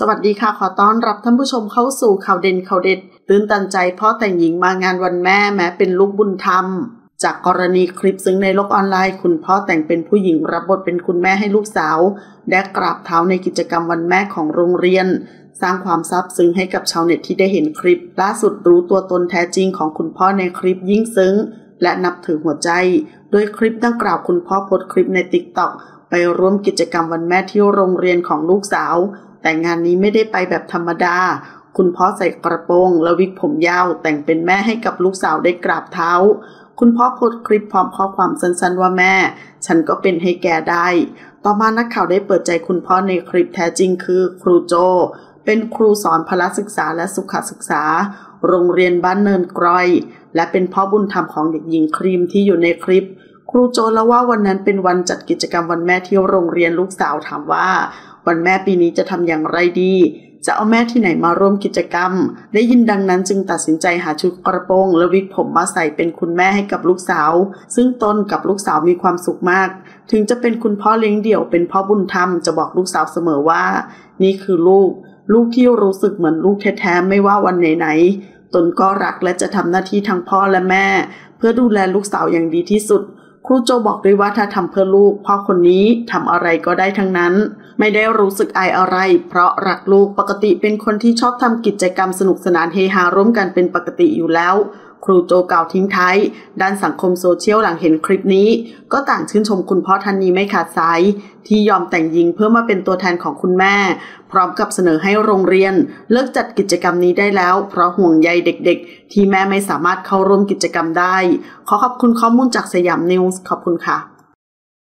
สวัสดีค่ะขอต้อนรับท่านผู้ชมเข้าสู่ข่าวเด่นข่าวเด็ดตื่นตันใจพ่อแต่งหญิงมางานวันแม่แม้เป็นลูกบุญธรรมจากกรณีคลิปซึ่งในโลกออนไลน์คุณพ่อแต่งเป็นผู้หญิงรับบทเป็นคุณแม่ให้ลูกสาวได้กราบเท้าในกิจกรรมวันแม่ของโรงเรียนสร้างความซาบซึ้งให้กับชาวเน็ตที่ได้เห็นคลิปล่าสุดรู้ตัวตนแท้จริงของคุณพ่อในคลิปยิ่งซึ้งและนับถือหัวใจโดยคลิปดังกล่าวคุณพ่อโพสต์คลิปใน TikTok ไปร่วมกิจกรรมวันแม่ที่โรงเรียนของลูกสาวแต่งานนี้ไม่ได้ไปแบบธรรมดาคุณพ่อใส่กระโปรงและวิกผมยาวแต่งเป็นแม่ให้กับลูกสาวได้กราบเท้าคุณพ่อโพสต์คลิปพร้อมข้อความสั้นๆว่าแม่ฉันก็เป็นให้แกได้ต่อมานักข่าวได้เปิดใจคุณพ่อในคลิปแท้จริงคือครูโจเป็นครูสอนพละศึกษาและสุขศึกษาโรงเรียนบ้านเนินกรอยและเป็นพ่อบุญธรรมของเด็กหญิงครีมที่อยู่ในคลิปครูโจเล่าว่าวันนั้นเป็นวันจัดกิจกรรมวันแม่ที่โรงเรียนลูกสาวถามว่าวันแม่ปีนี้จะทำอย่างไรดีจะเอาแม่ที่ไหนมาร่วมกิจกรรมได้ยินดังนั้นจึงตัดสินใจหาชุดกระโปรงและวิกผมมาใส่เป็นคุณแม่ให้กับลูกสาวซึ่งตนกับลูกสาวมีความสุขมากถึงจะเป็นคุณพ่อเลี้ยงเดี่ยวเป็นพ่อบุญธรรมจะบอกลูกสาวเสมอว่านี่คือลูกที่รู้สึกเหมือนลูกแท้ๆไม่ว่าวันไหนๆตนก็รักและจะทำหน้าที่ทั้งพ่อและแม่เพื่อดูแลลูกสาวอย่างดีที่สุดครูโจบอกด้วยว่าถ้าทำเพื่อลูกพ่อคนนี้ทำอะไรก็ได้ทั้งนั้นไม่ได้รู้สึกอายอะไรเพราะรักลูกปกติเป็นคนที่ชอบทำกิจกรรมสนุกสนานเฮฮาร่วมกันเป็นปกติอยู่แล้วครูโจกล่าวทิ้งท้ายด้านสังคมโซเชียลหลังเห็นคลิปนี้ก็ต่างชื่นชมคุณพ่อท่านนี้ไม่ขาดสายที่ยอมแต่งหญิงเพื่อมาเป็นตัวแทนของคุณแม่พร้อมกับเสนอให้โรงเรียนเลิกจัดกิจกรรมนี้ได้แล้วเพราะห่วงใยเด็กๆที่แม่ไม่สามารถเข้าร่วมกิจกรรมได้ขอขอบคุณข้อมูลจากสยามนิวส์ขอบคุณค่ะ